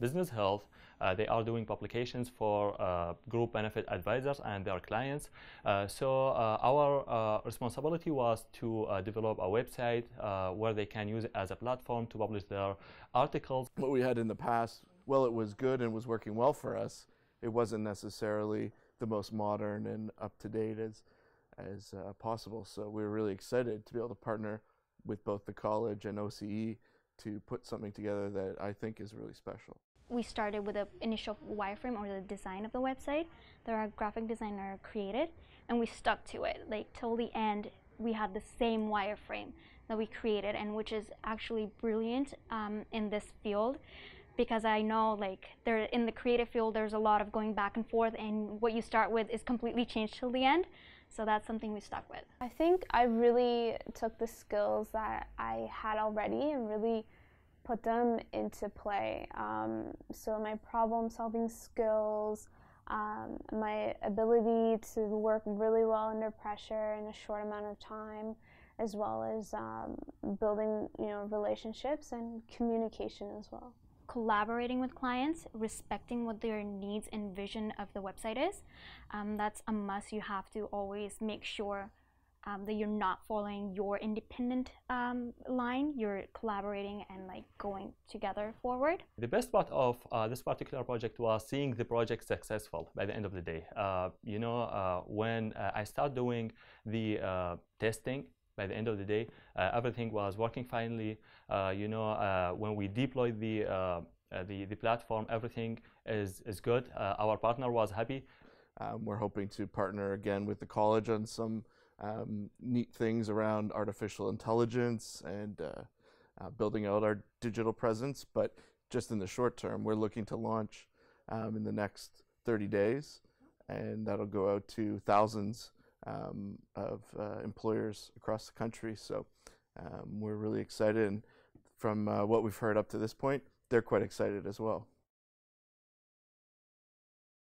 business health. They are doing publications for group benefit advisors and their clients. So our responsibility was to develop a website where they can use it as a platform to publish their articles. What we had in the past, well, it was good and was working well for us. It wasn't necessarily the most modern and up-to-date as possible. So we were really excited to be able to partner with both the college and OCE to put something together that I think is really special. We started with the initial wireframe or the design of the website that our graphic designer created, and we stuck to it. Like till the end, we had the same wireframe that we created, and which is actually brilliant in this field, because I know like in the creative field there's a lot of going back and forth, and what you start with is completely changed till the end. So that's something we stuck with. I think I really took the skills that I had already and really put them into play. So my problem-solving skills, my ability to work really well under pressure in a short amount of time, as well as building, relationships and communication as well. Collaborating with clients, respecting what their needs and vision of the website is. That's a must. You have to always make sure that you're not following your independent line. You're collaborating and like going together forward. The best part of this particular project was seeing the project successful by the end of the day. When I started doing the testing, by the end of the day, everything was working finely. When we deployed the platform, everything is good. Our partner was happy. We're hoping to partner again with the college on some neat things around artificial intelligence and building out our digital presence. But just in the short term, we're looking to launch in the next 30 days, and that'll go out to thousands of employers across the country. So we're really excited, and from what we've heard up to this point, they're quite excited as well.